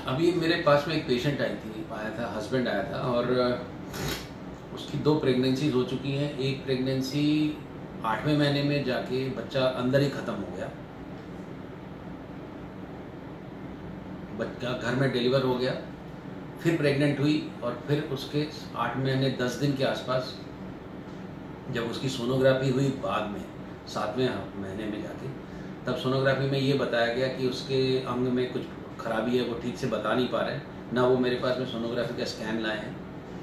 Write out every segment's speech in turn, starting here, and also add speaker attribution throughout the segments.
Speaker 1: अभी मेरे पास में एक पेशेंट आया था, हस्बैंड आया था और उसकी 2 प्रेगनेंसीज हो चुकी हैं। एक प्रेगनेंसी 8वें महीने में जाके बच्चा अंदर ही ख़त्म हो गया, बच्चा घर में डिलीवर हो गया। फिर प्रेग्नेंट हुई और फिर उसके 8 महीने 10 दिन के आसपास जब उसकी सोनोग्राफी हुई बाद में 7वें महीने में जाके, तब सोनोग्राफी में ये बताया गया कि उसके अंग में कुछ खराबी है, वो ठीक से बता नहीं पा रहे हैं ना। वो मेरे पास में सोनोग्राफी का स्कैन लाए हैं।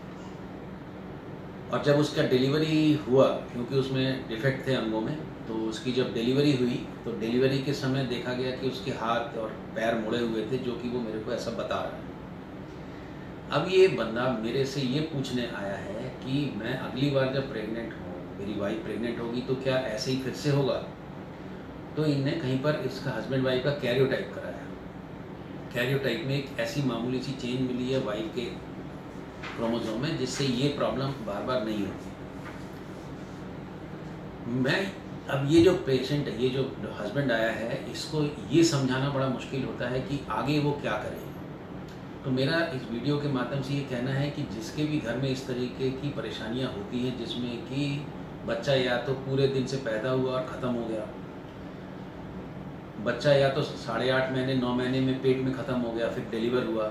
Speaker 1: और जब उसका डिलीवरी हुआ, क्योंकि उसमें डिफेक्ट थे अंगों में, तो उसकी जब डिलीवरी हुई तो डिलीवरी के समय देखा गया कि उसके हाथ और पैर मुड़े हुए थे, जो कि वो मेरे को ऐसा बता रहा है। अब ये बंदा मेरे से ये पूछने आया है कि मैं अगली बार जब प्रेग्नेंट हूँ, मेरी वाइफ प्रेग्नेंट होगी, तो क्या ऐसे ही फिर से होगा? तो इनने कहीं पर इसका हस्बैंड वाइफ का कैरियोटाइप कराया। कैरियोटाइप में एक ऐसी मामूली सी चेंज मिली है वाइफ के क्रोमोसोम में, जिससे ये प्रॉब्लम बार बार नहीं होती। अब ये जो पेशेंट है, ये जो हस्बैंड आया है, इसको ये समझाना बड़ा मुश्किल होता है कि आगे वो क्या करे। तो मेरा इस वीडियो के माध्यम से ये कहना है कि जिसके भी घर में इस तरीके की परेशानियां होती हैं, जिसमें कि बच्चा या तो पूरे दिन से पैदा हुआ और ख़त्म हो गया, बच्चा या तो 8.5 महीने 9 महीने में पेट में ख़त्म हो गया, फिर डिलीवर हुआ,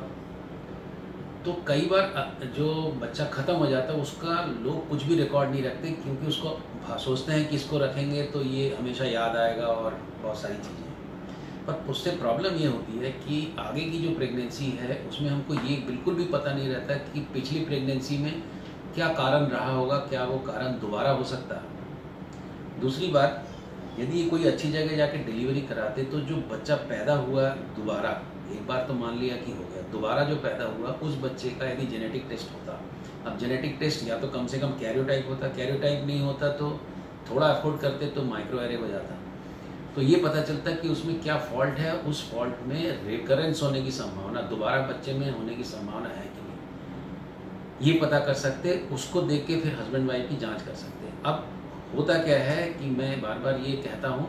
Speaker 1: तो कई बार जो बच्चा ख़त्म हो जाता है उसका लोग कुछ भी रिकॉर्ड नहीं रखते, क्योंकि उसको सोचते हैं कि इसको रखेंगे तो ये हमेशा याद आएगा और बहुत सारी चीज़ें। पर उससे प्रॉब्लम ये होती है कि आगे की जो प्रेगनेंसी है उसमें हमको ये बिल्कुल भी पता नहीं रहता कि पिछली प्रेगनेंसी में क्या कारण रहा होगा, क्या वो कारण दोबारा हो सकता है। दूसरी बात, यदि कोई अच्छी जगह जाके डिलीवरी कराते तो जो बच्चा पैदा हुआ दोबारा, एक बार तो मान लिया कि हो गया, दोबारा जो पैदा हुआ उस बच्चे का यदि जेनेटिक टेस्ट होता, अब जेनेटिक टेस्ट या तो कम से कम कैरियोटाइप होता, कैरियोटाइप नहीं होता तो थोड़ा एफोर्ड करते तो माइक्रो एरे हो जाता, तो ये पता चलता कि उसमें क्या फॉल्ट है, उस फॉल्ट में रिकरेंस होने की संभावना, दोबारा बच्चे में होने की संभावना है कि नहीं, ये पता कर सकते। उसको देख के फिर हस्बैंड वाइफ की जांच कर सकते। अब होता क्या है कि मैं बार बार ये कहता हूँ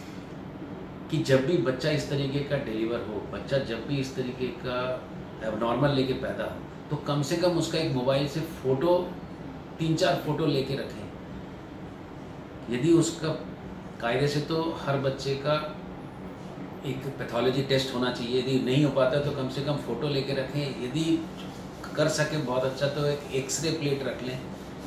Speaker 1: कि जब भी बच्चा इस तरीके का डिलीवर हो, बच्चा जब भी इस तरीके का एबनॉर्मल लेके पैदा हो, तो कम से कम उसका एक मोबाइल से फ़ोटो 3-4 फ़ोटो लेके रखें। यदि उसका कायदे से तो हर बच्चे का एक पैथोलॉजी टेस्ट होना चाहिए, यदि नहीं हो पाता तो कम से कम फ़ोटो लेके रखें। यदि कर सके बहुत अच्छा तो एक एक्सरे प्लेट रख लें,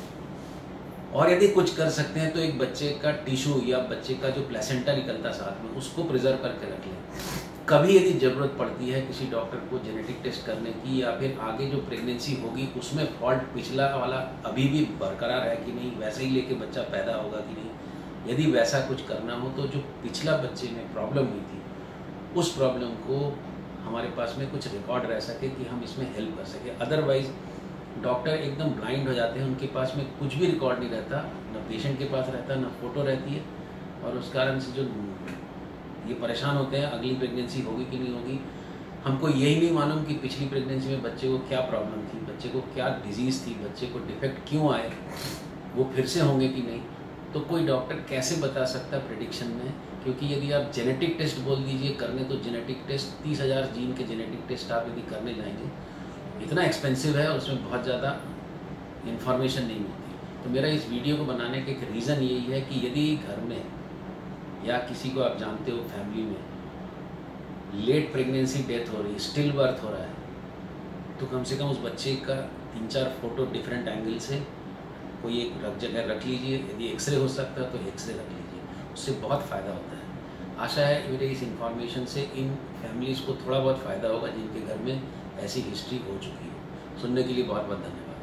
Speaker 1: और यदि कुछ कर सकते हैं तो एक बच्चे का टिश्यू या बच्चे का जो प्लेसेंटा निकलता साथ में, उसको प्रिजर्व करके रख लें। कभी यदि ज़रूरत पड़ती है किसी डॉक्टर को जेनेटिक टेस्ट करने की, या फिर आगे जो प्रेगनेंसी होगी उसमें फॉल्ट पिछला वाला अभी भी बरकरार है कि नहीं, वैसे ही लेके बच्चा पैदा होगा कि नहीं, यदि वैसा कुछ करना हो तो जो पिछला बच्चे में प्रॉब्लम हुई थी उस प्रॉब्लम को हमारे पास में कुछ रिकॉर्ड रह सके कि हम इसमें हेल्प कर सके। अदरवाइज़ डॉक्टर एकदम ब्लाइंड हो जाते हैं, उनके पास में कुछ भी रिकॉर्ड नहीं रहता, ना पेशेंट के पास रहता, ना फ़ोटो रहती है, और उस कारण से जो ये परेशान होते हैं अगली प्रेगनेंसी होगी कि नहीं होगी। हमको यही नहीं मालूम कि पिछली प्रेगनेंसी में बच्चे को क्या प्रॉब्लम थी, बच्चे को क्या डिजीज़ थी, बच्चे को डिफेक्ट क्यों आए, वो फिर से होंगे कि नहीं। तो कोई डॉक्टर कैसे बता सकता है प्रेडिक्शन में, क्योंकि यदि आप जेनेटिक टेस्ट बोल दीजिए करने, तो जेनेटिक टेस्ट 30,000 जीन के जेनेटिक टेस्ट आप यदि करने जाएंगे, इतना एक्सपेंसिव है और उसमें बहुत ज़्यादा इन्फॉर्मेशन नहीं मिलती। तो मेरा इस वीडियो को बनाने का एक रीज़न यही है कि यदि घर में या किसी को आप जानते हो फैमिली में लेट प्रेगनेंसी डेथ हो रही है, स्टिल बर्थ हो रहा है, तो कम से कम उस बच्चे का 3-4 फ़ोटो डिफरेंट एंगल से कोई एक जगह रख लीजिए। यदि एक्सरे हो सकता है तो एक्सरे रख लीजिए, उससे बहुत फ़ायदा होता है। आशा है मेरे इस इन्फॉर्मेशन से इन फैमिलीज़ को थोड़ा बहुत फ़ायदा होगा जिनके घर में ऐसी हिस्ट्री हो चुकी है। सुनने के लिए बहुत बहुत धन्यवाद।